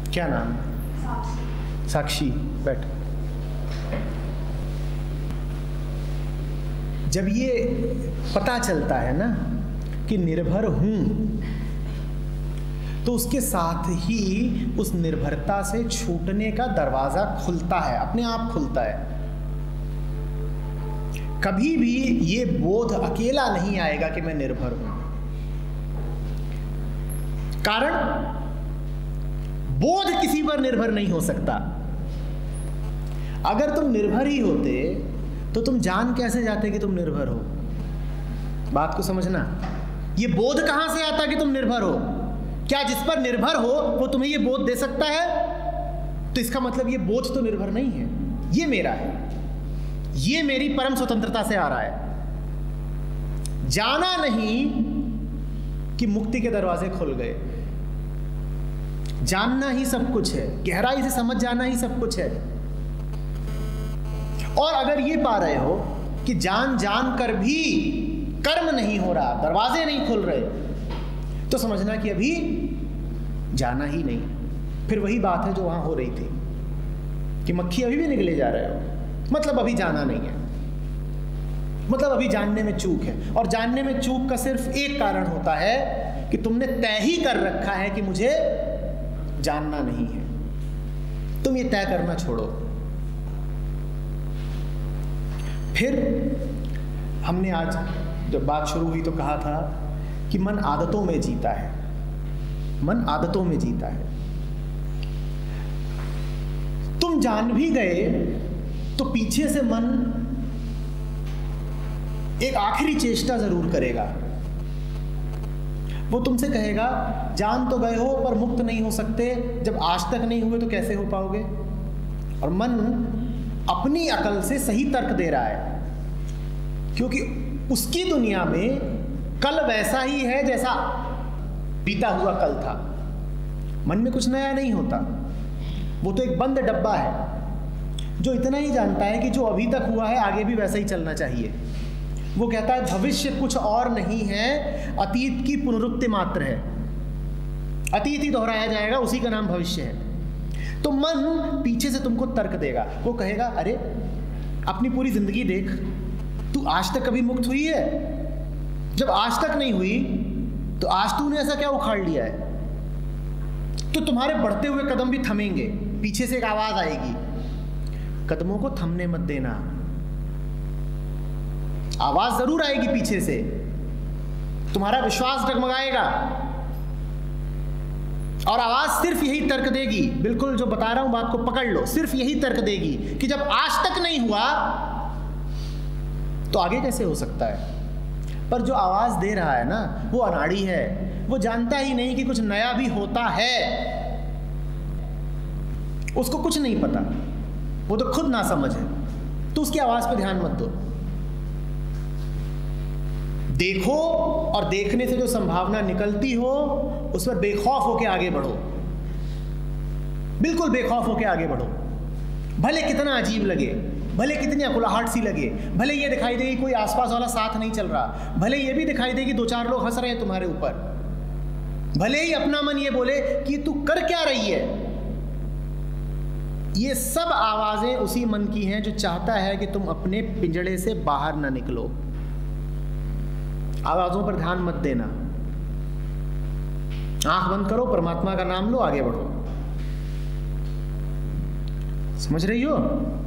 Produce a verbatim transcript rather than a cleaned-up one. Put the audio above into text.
क्या नाम? साक्षी। बैठ। जब ये पता चलता है ना कि निर्भर हूं, तो उसके साथ ही उस निर्भरता से छूटने का दरवाजा खुलता है, अपने आप खुलता है। कभी भी ये बोध अकेला नहीं आएगा कि मैं निर्भर हूं। कारण बोध किसी पर निर्भर नहीं हो सकता। अगर तुम निर्भर ही होते तो तुम जान कैसे जाते कि तुम निर्भर हो? बात को समझना। ये बोध कहां से आता कि तुम निर्भर हो? क्या जिस पर निर्भर हो वो तुम्हें ये बोध दे सकता है? तो इसका मतलब ये बोध तो निर्भर नहीं है, ये मेरा है, ये मेरी परम स्वतंत्रता से आ रहा है। जाना नहीं कि मुक्ति के दरवाजे खुल गए। जानना ही सब कुछ है, गहराई से समझ जाना ही सब कुछ है। और अगर ये पा रहे हो कि जान जान कर भी कर्म नहीं हो रहा, दरवाजे नहीं खुल रहे, तो समझना कि अभी जाना ही नहीं। फिर वही बात है जो वहां हो रही थी कि मक्खी अभी भी निकले जा रहे हो, मतलब अभी जाना नहीं है, मतलब अभी जानने में चूक है। और जानने में चूक का सिर्फ एक कारण होता है कि तुमने तय ही कर रखा है कि मुझे जानना नहीं है। तुम ये तय करना छोड़ो। फिर हमने आज जब बात शुरू हुई तो कहा था कि मन आदतों में जीता है, मन आदतों में जीता है। तुम जान भी गए तो पीछे से मन एक आखिरी चेष्टा जरूर करेगा। वो तुमसे कहेगा जान तो गए हो पर मुक्त नहीं हो सकते, जब आज तक नहीं हुए तो कैसे हो पाओगे? और मन अपनी अकल से सही तर्क दे रहा है, क्योंकि उसकी दुनिया में कल वैसा ही है जैसा बीता हुआ कल था। मन में कुछ नया नहीं होता, वो तो एक बंद डब्बा है जो इतना ही जानता है कि जो अभी तक हुआ है आगे भी वैसा ही चलना चाहिए। वो कहता है भविष्य कुछ और नहीं है, अतीत की पुनरुक्ति मात्र है। अतीत ही दोहराया जाएगा, उसी का नाम भविष्य है। तो मन पीछे से तुमको तर्क देगा। वो कहेगा अरे अपनी पूरी जिंदगी देख, तू आज तक कभी मुक्त हुई है? जब आज तक नहीं हुई तो आज तूने ऐसा क्या उखाड़ लिया है? तो तुम्हारे बढ़ते हुए कदम भी थमेंगे। पीछे से एक आवाज आएगी, कदमों को थमने मत देना। आवाज जरूर आएगी पीछे से, तुम्हारा विश्वास डगमगाएगा और आवाज सिर्फ यही तर्क देगी, बिल्कुल जो बता रहा हूं बात को पकड़ लो, सिर्फ यही तर्क देगी कि जब आज तक नहीं हुआ तो आगे कैसे हो सकता है? पर जो आवाज दे रहा है ना वो अनाड़ी है, वो जानता ही नहीं कि कुछ नया भी होता है। उसको कुछ नहीं पता, वो तो खुद ना समझ है। तो उसकी आवाज पर ध्यान मत दो। देखो और देखने से जो संभावना निकलती हो उस पर बेखौफ होकर आगे बढ़ो, बिल्कुल बेखौफ होकर आगे बढ़ो। भले कितना अजीब लगे, भले कितनी अकुलाहट सी लगे, भले ये दिखाई दे कि कोई आसपास वाला साथ नहीं चल रहा, भले ये भी दिखाई दे कि दो चार लोग हंस रहे हैं तुम्हारे ऊपर, भले ही अपना मन ये बोले कि तू कर क्या रही है। ये सब आवाजें उसी मन की हैं जो चाहता है कि तुम अपने पिंजड़े से बाहर ना निकलो। आवाजों पर ध्यान मत देना, आंख बंद करो, परमात्मा का नाम लो, आगे बढ़ो। समझ रही हो?